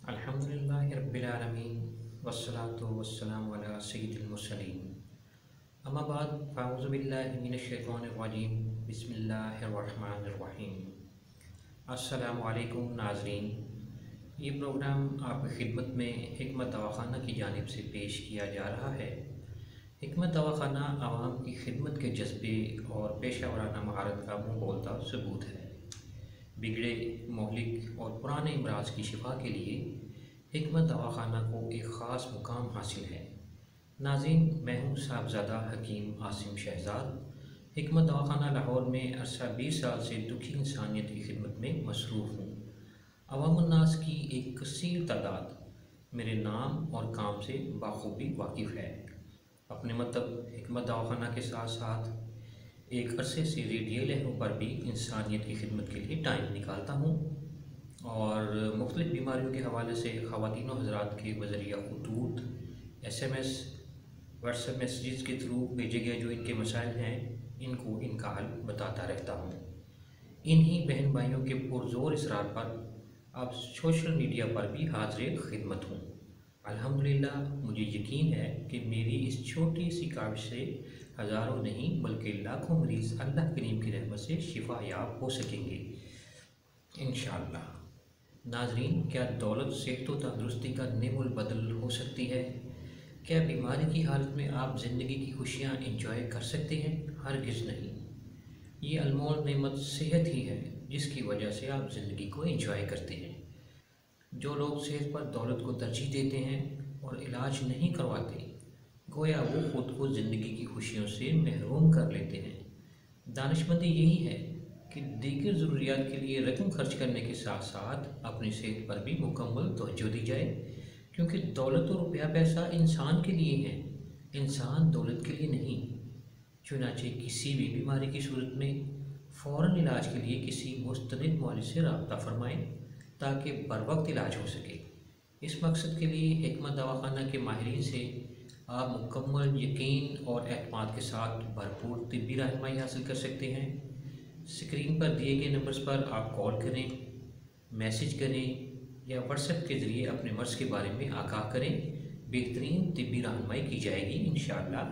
अल्हम्दुलिल्लाहि रब्बिल आलमीन वस्सलातु वस्सलामु अला सय्यिदिल मुरसलीन अम्मा बाद फ़अऊज़ु बिल्लाहि मिनश शैतानिर रजीम बिस्मिल्लाहिर रहमानिर रहीम। अस्सलामु अलैकुम नाज़रीन, ये प्रोग्राम आपकी खिदमत में हिकमत दवाख़ाना की जानिब से पेश किया जा रहा है। हिकमत दवाख़ाना आवाम की खिदमत के जज्बे और पेशा वराना महारत का मुँह बोलता सबूत है। बिगड़े, मोहलिक और पुराने अमराज की शिफा के लिए हिकमत दवाख़ाना को एक ख़ास मुकाम हासिल है। नाज़रीन, मैं हूँ साहबज़ादा हकीम आसिम शहज़ाद। हिकमत दवाख़ाना लाहौर में अरसा 20 साल से दुखी इंसानियत की खिदमत में मसरूफ़ हूँ। अवामुन्नास की एक कसीर तादाद मेरे नाम और काम से बाखूबी वाकिफ़ है। अपने मतलब हिकमत दवाख़ाना के साथ साथ एक अरसे से रेडियो लहरों पर भी इंसानियत की खिदमत के लिए टाइम निकालता हूँ और मुख्तलिफ़ बीमारियों के हवाले से ख़वातीन व हज़रात के बज़रिया खतूत, SMS, व्हाट्सएप मैसेजेस के थ्रू भेजे गए जो इनके मसाइल हैं, इनको इनका हल बताता रहता हूँ। इन्हीं बहन भाइयों के पुरज़ोर इसरार पर अब सोशल मीडिया पर भी हाज़िर खिदमत हूँ। अल्हम्दुलिल्लाह, मुझे यकीन है कि मेरी इस छोटी सी काविश से हज़ारों नहीं बल्कि लाखों मरीज़ अल्लाह करीम की रहमत से शिफा याब हो सकेंगे इंशाअल्लाह। नाज़रीन, क्या दौलत सेहत व तंदुरुस्ती का नेमुल बदल हो सकती है? क्या बीमारी की हालत में आप ज़िंदगी की खुशियाँ इंजॉय कर सकते हैं? हरगिज़ नहीं। ये अनमोल नेमत सेहत ही है जिसकी वजह से आप ज़िंदगी को इंजॉय करते हैं। जो लोग सेहत पर दौलत को तरजीह देते हैं और इलाज नहीं करवाते, गोया वो ख़ुद को ज़िंदगी की खुशियों से महरूम कर लेते हैं। दानिशमंदी यही है कि दीगर ज़रूरियात के लिए रकम खर्च करने के साथ साथ अपनी सेहत पर भी मुकम्मल तवज्जो दी जाए, क्योंकि दौलत और रुपया पैसा इंसान के लिए है, इंसान दौलत के लिए नहीं। चुनांचे किसी भी बीमारी की सूरत में फ़ौरन इलाज के लिए किसी मुस्तनिद मौलिद से रब्ता फरमाएँ ताकि बर वक्त इलाज हो सके। इस मकसद के लिए हिकमत दवाख़ाना के माहिरीन से आप मुकम्मल यकीन और एतमाद के साथ भरपूर तिब्बी रहनुमाई हासिल कर सकते हैं। स्क्रीन पर दिए गए नंबर्स पर आप कॉल करें, मैसेज करें या व्हाट्सएप के ज़रिए अपने मर्ज़ के बारे में आगाह करें। बेहतरीन तिब्बी रहनुमाई की जाएगी इंशाअल्लाह।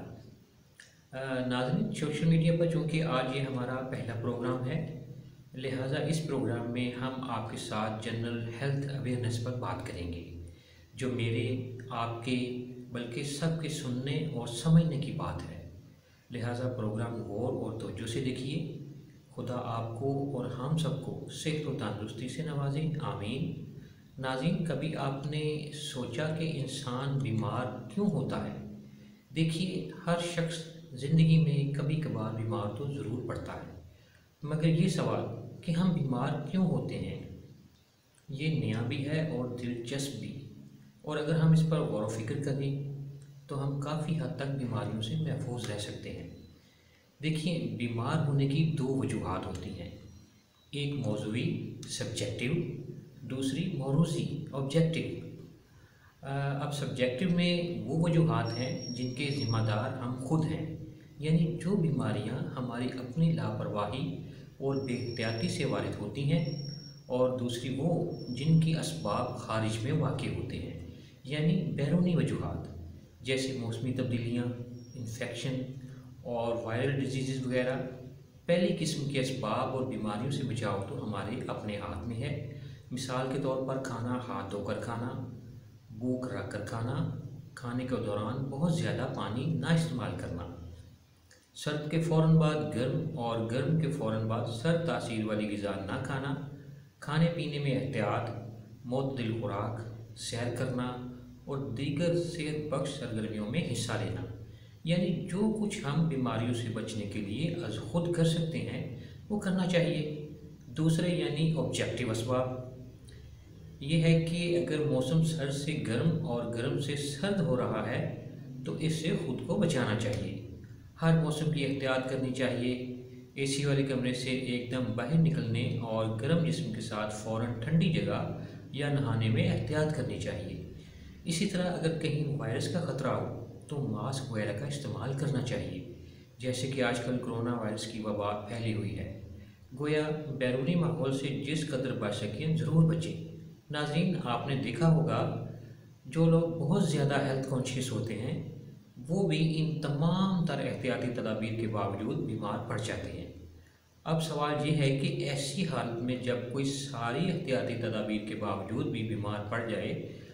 नाज़रीन, सोशल मीडिया पर चूँकि आज ये हमारा पहला प्रोग्राम है, लिहाजा इस प्रोग्राम में हम आपके साथ जनरल हेल्थ अवेयरनेस पर बात करेंगे, जो मेरे, आपके बल्कि सबके सुनने और समझने की बात है। लिहाजा प्रोग्राम गौर और तवज्जो से देखिए। खुदा आपको और हम सबको सेहत व तंदुरुस्ती से नवाजे, आमीन। नाज़रीन, कभी आपने सोचा कि इंसान बीमार क्यों होता है? देखिए, हर शख्स ज़िंदगी में कभी कभार बीमार तो ज़रूर पड़ता है, मगर ये सवाल कि हम बीमार क्यों होते हैं, ये नया भी है और दिलचस्प भी। और अगर हम इस पर गौर व फिक्र करें तो हम काफ़ी हद तक बीमारियों से महफूज रह सकते हैं। देखिए, बीमार होने की दो वजूहात होती हैं, एक मौज़ूई सब्जेक्टिव, दूसरी मौरूसी ऑब्जेक्टिव। अब सब्जेक्टिव में वो वजूहात हैं जिनके ज़िम्मेदार हम खुद हैं, यानी जो बीमारियां हमारी अपनी लापरवाही और बेहतियाती से वारिद होती हैं, और दूसरी वो जिनकी असबाब खारिज में वाक़ होते हैं, यानी बैरूनी वजूहात, जैसे मौसमी तब्दीलियाँ, इन्फेक्शन और वायरल डिजीज़ वगैरह। पहली किस्म के असबाब और बीमारियों से बचाव तो हमारे अपने हाथ में है। मिसाल के तौर पर खाना हाथ धोकर खाना, भूख रख कर खाना, खाने के दौरान बहुत ज़्यादा पानी ना इस्तेमाल करना, सर्द के फ़ौरन बाद गर्म और गर्म के फ़ौरन बाद सर्द तासीर वाली ग़िज़ा ना खाना, खाने पीने में एहतियात, मुतदिल खुराक, सैर करना और दीगर सेहत बख्श सरगर्मियों में हिस्सा लेना। यानी जो कुछ हम बीमारियों से बचने के लिए अज़ खुद कर सकते हैं वो करना चाहिए। दूसरे यानी ऑब्जेक्टिव असबाब ये है कि अगर मौसम सर्द से गर्म और गर्म से सर्द हो रहा है तो इससे ख़ुद को बचाना चाहिए। हर मौसम की एहतियात करनी चाहिए। AC वाले कमरे से एकदम बाहर निकलने और गर्म जिस्म के साथ फ़ौरन ठंडी जगह या नहाने में एहतियात करनी चाहिए। इसी तरह अगर कहीं वायरस का ख़तरा हो तो मास्क वगैरह का इस्तेमाल करना चाहिए, जैसे कि आजकल कोरोना वायरस की वबा फैली हुई है। गोया बैरूनी माहौल से जिस कदर बच सकें ज़रूर बचें। ناظرین، آپ نے دیکھا ہوگا جو لوگ بہت زیادہ ہیلتھ کانشیس ہوتے ہیں وہ بھی ان تمام تر احتیاطی تدابیر کے باوجود بیمار پڑ جاتے ہیں۔ اب سوال یہ ہے کہ ایسی حالت میں جب کوئی ساری احتیاطی تدابیر کے باوجود بھی بیمار پڑ جائے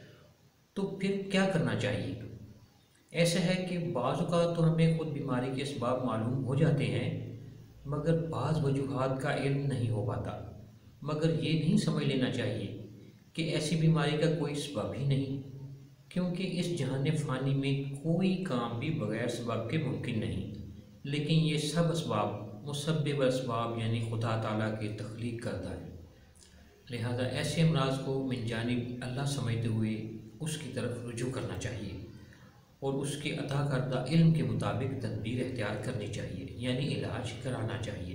تو پھر کیا کرنا چاہیے؟ ایسا ہے کہ بعض اوقات تو ہمیں خود بیماری کے اسباب معلوم ہو جاتے ہیں مگر بعض وجوہات کا علم نہیں ہو پاتا، مگر یہ نہیں سمجھ لینا چاہیے کہ ایسی بیماری کا کوئی سبب ہی نہیں، کیونکہ اس جہان فانی میں کوئی کام بھی بغیر سبب کے ممکن نہیں، لیکن یہ سب اسباب مسبب اسباب یعنی خدا تعالیٰ کی تخلیق کردہ ہے۔ لہذا ایسے امراض کو من جانب اللہ سمجھتے ہوئے اس کی طرف رجوع کرنا چاہیے اور اس کے عطا کردہ علم کے مطابق تدبیر اختیار کرنی چاہیے، یعنی علاج کرانا چاہیے۔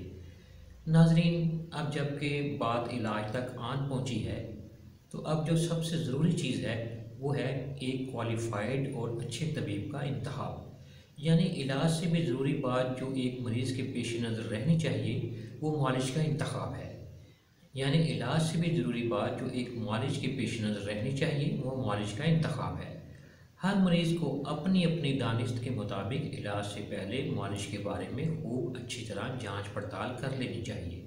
ناظرین، اب جب کہ بات علاج تک آن پہنچی ہے تو اب جو سب سے ضروری چیز ہے وہ ہے ایک کوالیفائڈ اور اچھے طبیب کا انتخاب، یعنی علاج سے بھی ضروری بات جو ایک مریض کے پیش نظر رہنی چاہیے وہ معالج کا انتخاب ہے۔ یعنی علاج سے بھی ضروری بات جو ایک معالج کے پیش نظر رہنی چاہیے وہ معالج کا انتخاب ہے۔ ہر مریض کو اپنی اپنی دانست کے مطابق علاج سے پہلے معالج کے بارے میں خوب اچھی طرح جانچ پڑتال کر لینی چاہیے۔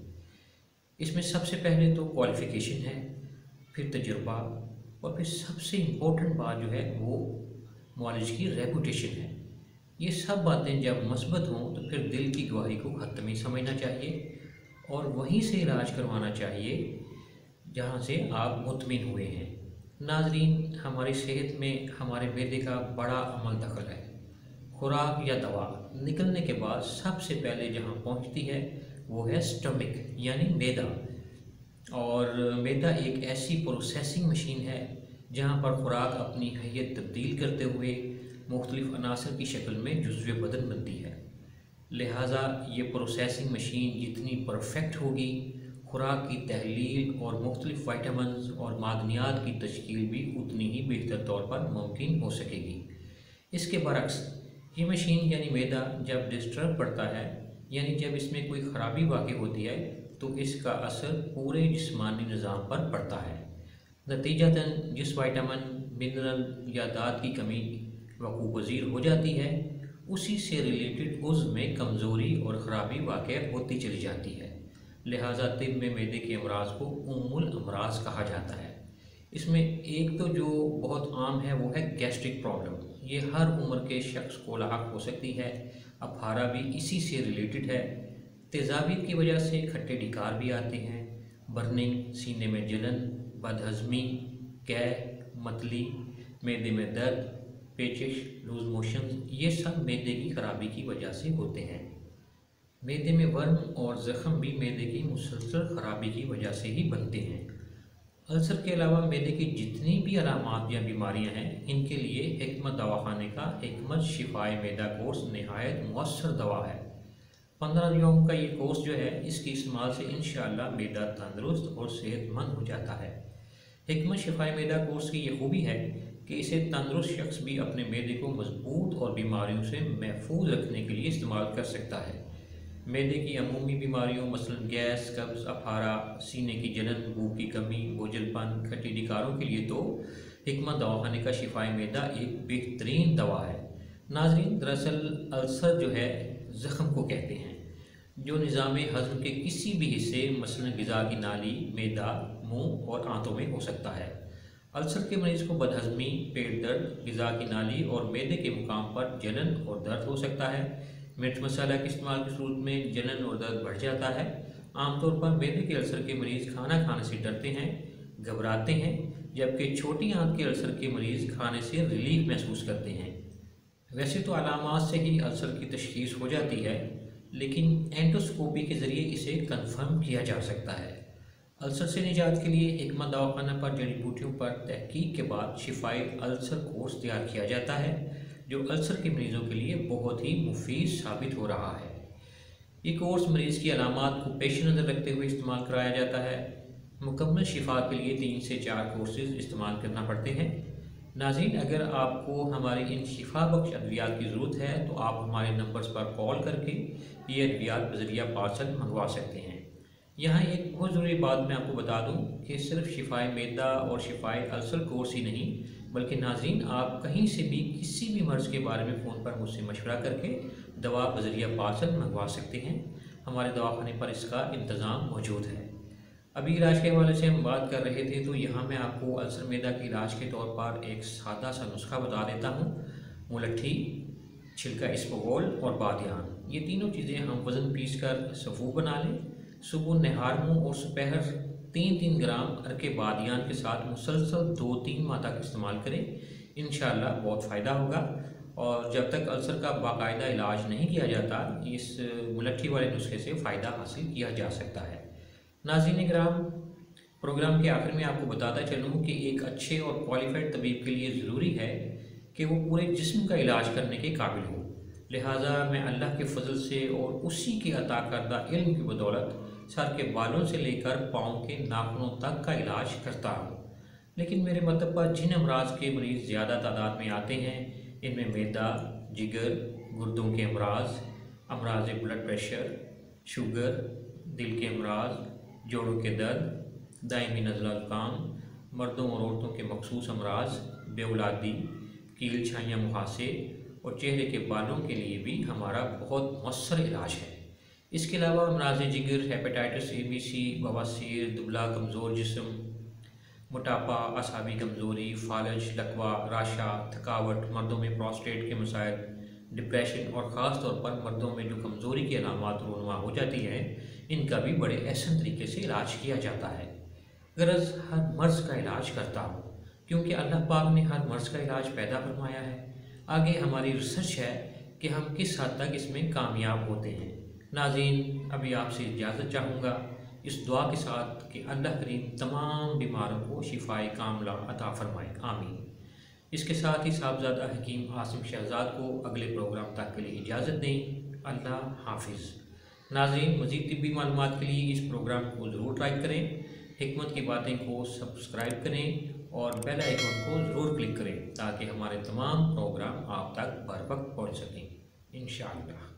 اس میں سب سے پہلے تو کوالیفیکیشن ہے، پھر تجربہ، اور پھر سب سے امپورٹنٹ بات جو ہے وہ معالج کی ریپوٹیشن ہے۔ یہ سب باتیں جب مثبت ہوں تو پھر دل کی گواہی کو حتمی سمجھنا چاہیے اور وہیں سے علاج کروانا چاہیے جہاں سے آپ مطمئن ہوئے ہیں۔ ناظرین، ہماری صحت میں ہمارے معدے کا بڑا عمل دخل ہے۔ خوراک یا دوا نکلنے کے بعد سب سے پہلے جہاں پہنچتی ہے وہ ہے سٹمک یعنی معدہ، اور معدہ ایک ایسی پروسیسنگ مشین ہے جہاں پر خوراک اپنی حیت تبدیل کرتے ہوئے مختلف عناصر کی شکل میں جزو بدن بنتی ہے۔ لہٰذا یہ پروسیسنگ مشین جتنی پرفیکٹ ہوگی، خوراک کی تحلیل اور مختلف وائٹامنز اور معدنیات کی تشکیل بھی اتنی ہی بہتر طور پر ممکن ہو سکے گی۔ اس کے برعکس یہ مشین یعنی معدہ جب ڈسٹرب پڑتا ہے، یعنی جب اس میں کوئی خرابی واقع ہوتی ہے تو اس کا اثر پورے جسمانی نظام پر پڑتا ہے۔ نتیجتاً جس وائٹامن، منرل یا دھات کی کمی وقوع پذیر ہو جاتی ہے اسی سے ریلیٹڈ عضو میں کمزوری اور خرابی واقع ہوتی چلی جاتی ہے۔ لہٰذا طب میں معدے کے امراض کو ام الامراض کہا جاتا ہے۔ اس میں ایک تو جو بہت عام ہے وہ ہے گیسٹرک پرابلم۔ یہ ہر عمر کے شخص کو لاحق ہو سکتی ہے، اپھارا بھی اسی سے ریلیٹڈ ہے۔ تیزابیت کی وجہ سے کھٹے ڈھکار بھی آتے ہیں، برننگ، سینے میں جلن، بد ہضمی، قے، متلی، معدے میں درد، پیچش، لوز موشنز، یہ سب معدے کی خرابی کی وجہ سے ہوتے ہیں۔ معدے میں ورم اور زخم بھی معدے کی مسلسل خرابی کی وجہ سے ہی بنتے ہیں۔ السر کے علاوہ معدے کی جتنی بھی علامات یا بیماریاں ہیں ان کے لیے حکمت دواخانے کا حکمت شفائے معدہ کورس نہایت مؤثر دوا ہے۔ 15 یوم کا یہ کورس جو ہے اس کے استعمال سے انشاءاللہ معدہ تندرست اور صحت مند ہو جاتا ہے۔ حکمت شفائے معدہ کورس کی یہ خوبی ہے کہ اسے تندرست شخص بھی اپنے معدے کو مضبوط اور بیماریوں سے محفوظ رکھنے کے لیے استعمال کر سکتا ہے۔ معدے کی عمومی بیماریوں مثلا گیس، قبض، اپھارا، سینے کی جلن، بھوک کی کمی، بوجھل پن، کھٹی ڈھکاروں کے لیے تو حکمت دواخانے کا شفائے معدہ ایک بہترین دوا ہے۔ ناظرین، دراصل السر جو ہے زخم کو کہتے ہیں جو نظام ہضم کے کسی بھی حصے مثلا غذا کی نالی، معدہ، منہ اور آنتوں میں ہو سکتا ہے۔ السر کے مریض کو بدہضمی، پیٹ درد، غذا کی نالی اور معدے کے مقام پر جلن اور درد ہو سکتا ہے۔ مرچ مسالہ کے استعمال کی صورت میں جلن اور درد بڑھ جاتا ہے۔ عام طور پر معدے کے السر کے مریض کھانا کھانے سے ڈرتے ہیں، گھبراتے ہیں، جبکہ چھوٹی آنت کے السر کے مریض کھانے سے ریلیف محسوس کرتے ہیں۔ ویسے تو علامات سے ہی السر کی تشخیص ہو جاتی ہے، لیکن اینڈوسکوپی کے ذریعے اسے کنفرم کیا جا سکتا ہے۔ السر سے نجات کے لیے حکمت دواخانہ پر جڑی بوٹیوں پر تحقیق کے بعد شفائے السر کورس تیار کیا جاتا ہے جو السر کے مریضوں کے لیے بہت ہی مفید ثابت ہو رہا ہے۔ یہ کورس مریض کی علامات کو پیش نظر رکھتے ہوئے استعمال کرایا جاتا ہے۔ مکمل شفا کے لیے 3 سے 4 کورسز استعمال کرنا پڑتے ہیں۔ ناظرین، اگر آپ کو ہماری ان شفا بخش ادویات کی ضرورت ہے تو آپ ہمارے نمبرز پر کال کر کے یہ ادویات بذریعہ پارسل منگوا سکتے ہیں۔ यहाँ एक बहुत ضروری بات میں آپ کو بتا دوں کہ صرف شفائے معدہ اور شفائے السر کورس ہی نہیں، بلکہ ناظرین آپ کہیں سے بھی کسی بھی مرض کے بارے میں فون پر مجھ سے مشورہ کر کے دوا بذریعہ پارسل منگوا سکتے ہیں۔ ہمارے دواخانے پر اس کا انتظام موجود ہے۔ ابھی علاج کے حوالے سے ہم بات کر رہے تھے، تو یہاں میں آپ کو السر معدہ کے علاج کے طور پر ایک سادہ سا نسخہ بتا دیتا ہوں۔ ملٹھی، چھلکا اسپغول اور بادیان، یہ تینوں چیزیں ہم وزن پیس کر سفو بنا لیں۔ صبح نہار منہ اور سپہر 3-3 گرام عرق بادیان کے ساتھ مسلسل 2-3 ماہ تک استعمال کریں، انشاءاللہ بہت فائدہ ہوگا۔ اور جب تک السر کا باقاعدہ علاج نہیں کیا جاتا، اس ملٹھی والے نسخے سے فائدہ حاصل کیا جا سکتا ہے۔ ناظرین کرام، پروگرام کے آخر میں آپ کو بتاتا چلوں کہ ایک اچھے اور کوالیفائڈ طبیب کے لیے ضروری ہے کہ وہ پورے جسم کا علاج کرنے کے قابل ہو۔ لہٰذا میں اللہ کے فضل سے اور اسی کے عطا کردہ علم کی بدولت سر کے بالوں سے لے کر پاؤں کے ناخنوں تک کا علاج کرتا ہوں۔ لیکن میرے مطلب پر جن امراض کے مریض زیادہ تعداد میں آتے ہیں، ان میں معدہ، جگر، گردوں کے امراض، امراض بلڈ پریشر، شوگر، دل کے امراض، جوڑوں کے درد، دائمی نزلہ زکام، مردوں اور عورتوں کے مخصوص امراض، بے اولادی، کیل چھائیاں مہاسے اور چہرے کے بالوں کے لیے بھی ہمارا بہت مؤثر علاج ہے۔ اس کے علاوہ امراض جگر، ہیپاٹائٹس اے بی سی، بواسیر، دبلا کمزور جسم، موٹاپا، اعصابی کمزوری، فالج، لکوہ، راشا، تھکاوٹ، مردوں میں پروسٹیٹ کے مسائل، ڈپریشن اور خاص طور پر مردوں میں جو کمزوری کی علامات رونما ہو جاتی ہیں، ان کا بھی بڑے احسن طریقے سے علاج کیا جاتا ہے۔ غرض ہر مرض کا علاج کرتا ہوں، کیونکہ اللہ پاک نے ہر مرض کا علاج پیدا فرمایا ہے۔ آگے ہماری ریسرچ ہے کہ ہم کس حد تک اس میں کامیاب ہوتے ہیں۔ ناظرین، ابھی آپ سے اجازت چاہوں گا اس دعا کے ساتھ کہ اللہ کریم تمام بیماروں کو شفائے کاملہ عطا فرمائے، آمین۔ اس کے ساتھ ہی صاحبزادہ حکیم عاصم شہزاد کو اگلے پروگرام تک کے لیے اجازت دیں۔ اللہ حافظ۔ ناظرین، مزید طبی معلومات کے لیے اس پروگرام کو ضرور ٹرائی کریں، حکمت کی باتیں کو سبسکرائب کریں اور بیل آئیکن کو ضرور کلک کریں تاکہ ہمارے تمام پروگرام آپ تک بر وقت پہنچ سکیں، انشاءاللہ۔